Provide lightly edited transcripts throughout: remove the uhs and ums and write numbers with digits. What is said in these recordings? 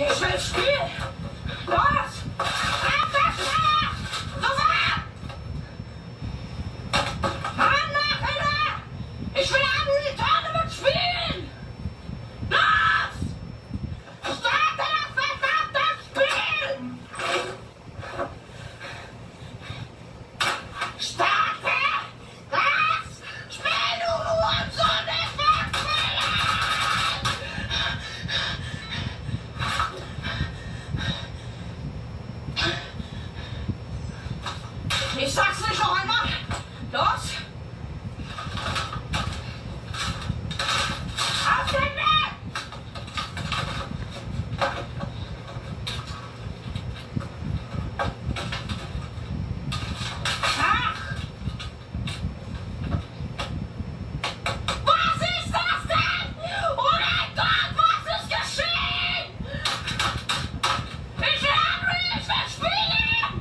Ich will spielen! Los! Ab das Schwert! Sofort! Mann, nachher! Ich will an die Tournament spielen! Los! Starte das verdammte Spiel! Starte das Spiel, du Hurensohn! Ich will spielen! Ich sag's nicht noch einmal! Los! Auf den Weg! Ach! Was ist das denn? Oh mein Gott, was ist geschehen? Ich will Henry, ich will spielen!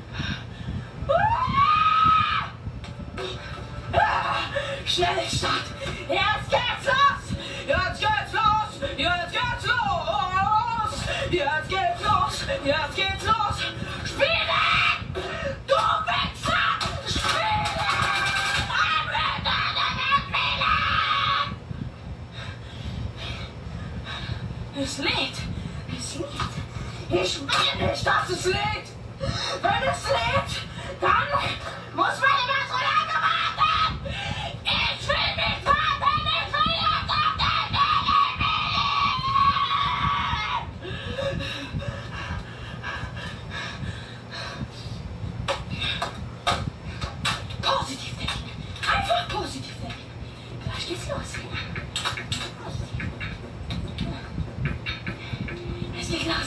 Schnellstart! Jetzt geht's los! Jetzt geht's los! Jetzt geht's los! Jetzt geht's los! Jetzt geht's los! Spielen! Du Wichser! Spielen! Es lädt! Es lädt! Ich will nicht, dass es lädt! Wenn es lädt, dann muss man immer so lange warten! Ich will nicht warten! Ich will jetzt auf den Weg! Positiv denken! Einfach positiv denken! Gleich geht's los! Es geht los!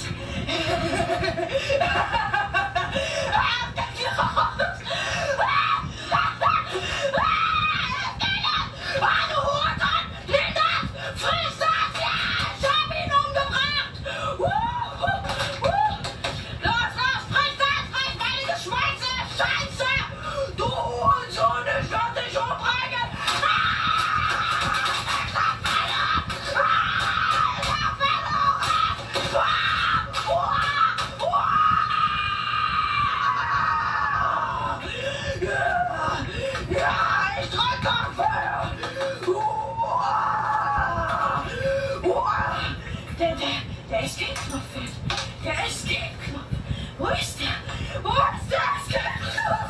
Der Escape-Knopf fehlt. Der Escape-Knopf. Wo ist der? Wo ist der Escape-Knopf?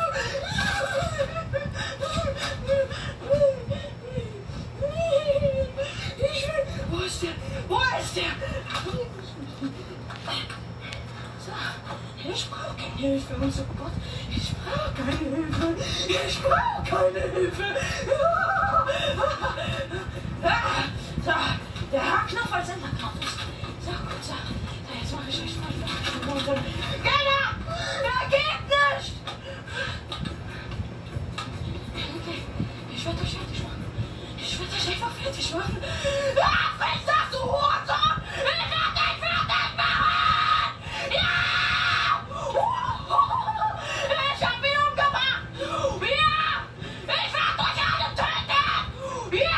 Wo ist der? Wo ist der? So, ich brauche keine Hilfe, unser Gott. Ich brauche keine Hilfe. Ich brauche keine Hilfe. So, der H-Knopf als Enterknopf ist. So, gut, so. Jetzt mache ich echt mal. Genau! Der geht nicht! Okay, ich werde euch fertig machen. Ich werde euch einfach fertig machen. Ach, was ist das, du Hurensohn? Ich werde dich fertig machen! Ja! Ich hab ihn umgebracht! Ja! Ich werde euch alle töten! Ja!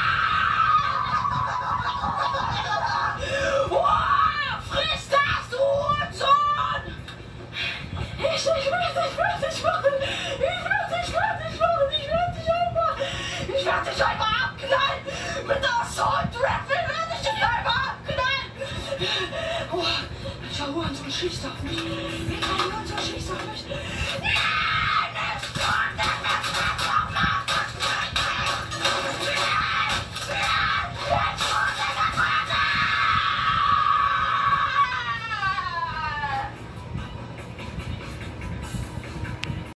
Friss das, du Hurensohn! Ich werde dich machen! Ich werde dich einfach abknallen! Mit der Assault Rifle werde ich dich einfach abknallen! Oh, der Hurensohn schießt auf mich!